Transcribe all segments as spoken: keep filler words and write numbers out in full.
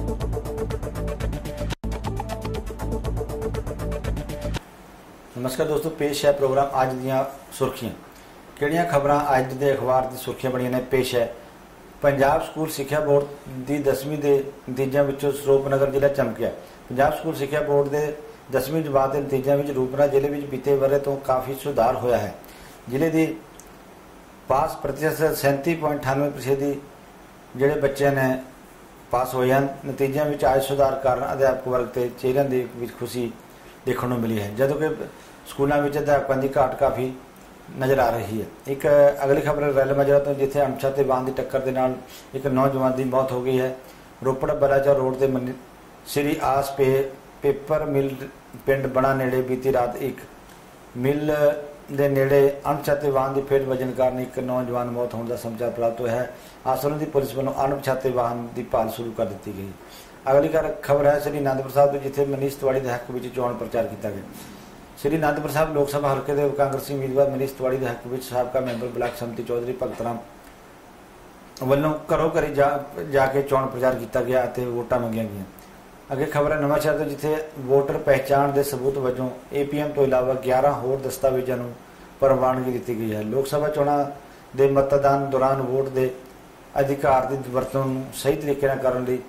नमस्कार दोस्तों, पेश है प्रोग्राम अज दियां सुर्खियां। किहड़ियां खबरां अज दे अखबार दी सुर्खियां बणियां ने। पेश है पंजाब स्कूल सिक्ख्या बोर्ड की दसवीं के नतीजों में रूपनगर जिला चमकिया। पंजाब स्कूल सिक्ख्या बोर्ड के दसवीं जमात के नतीजों में रूपनगर जिले में बीते वरे तो काफ़ी सुधार होया है। जिले की पास प्रतिशत सैंती पॉइंट अठानवे प्रतिशत जोड़े बच्चे ने पास होए हैं। नतीजों में आज सुधार कारण अध्यापक वर्ग के चेहरों की खुशी देखने को मिली है, जदों कि स्कूलों में अध्यापकों की घाट काफ़ी नज़र आ रही है। एक अगली खबर रैल मजरा तो जिथे अनपछाते वाहन की टक्कर के नाल एक नौजवान की मौत हो गई है। रोपड़ बलाचा रोड के मनी श्री आस पे पेपर मिल पिंड बना नेड़े बीती रात एक मिल के नेड़े अनपछाते वाहन की फेर वजन कारण एक नौजवान मौत होने का समाचार प्राप्त हुआ है। आसरों की पुलिस वालों अनपछाते वाहन की भाल शुरू कर दी गई। अगली खबर है श्री आनंदपुर साहब जिथे मनीष तिवाड़ी के हक में चोण प्रचार किया गया। श्री आनंदपुर साहब लोक सभा हल्के के कांग्रेसी उम्मीदवार मनीष तिवाड़ी के हक में साबका मैंबर ब्लाक समिति चौधरी भगत राम वालों घरों घरी जा जाके चोण प्रचार किया गया और वोटां मंगिया गई। अगे खबर है नवांशहर तो जिथे वोटर पहचान के सबूत वजों ए पी एम तो इलावा ग्यारह होर दस्तावेजों को प्रवानगी दी गई है। लोक सभा चोणां के मतदान दौरान वोट के अधिकार की वरतों सही तरीके नाल करन लई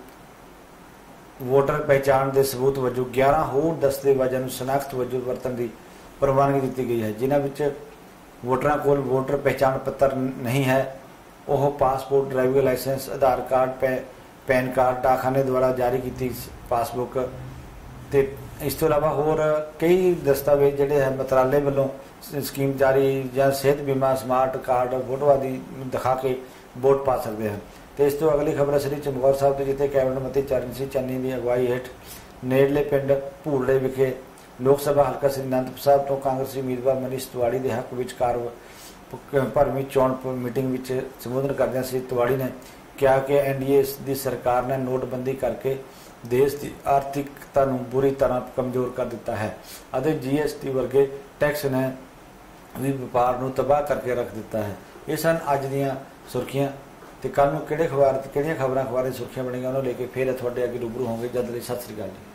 वोटर पहचान के सबूत वजों ग्यारह होर दस्तावेजों शनाख्त वजों वरतन की प्रवानगी दी गई है। जिन्हां विच वोटरां कोल वोटर पहचान पत्र नहीं है, वह passport, driving licence, Aadhaar card, पै पैन कार्ड, डाकखाने द्वारा जारी की पासबुक ते इस तो इलावा होर कई दस्तावेज जिहड़े है मंत्रालय वालों स्कीम जारी या सेहत बीमा, स्मार्ट कार्ड, फोटो आदि दिखा के वोट पा सकते हैं। तो इस तो अगली खबर है श्री चमकौर साहब तो जिथे कैबिनेट मंत्री चरण सिंह चन्नी की अगवाई हेठ नेड़ले पिंड भूलड़े विखे लोक सभा हल्का श्री आनंदपुर साहब तो कांग्रेसी उम्मीदवार मनीष तिवाड़ी के हक में कार भरवीं चोण मीटिंग में संबोधन करदे श्री तिवाड़ी ने कहा कि एन डी ए की सरकार ने नोटबंदी करके देश की आर्थिकता को बुरी तरह कमजोर कर दिता है और जी एस टी वर्गे टैक्स ने भी व्यापार को तबाह करके रख दिता है। ये सन अज दियां सुर्खियां। तो कल नूं किहड़े अखबार किहड़ियां खबरां अखबार दी सुर्खियां बणीआं उन्हां नूं लेके फिर तुहाडे अगे रूबरू होंगे। जद लई सत श्री अकाल जी।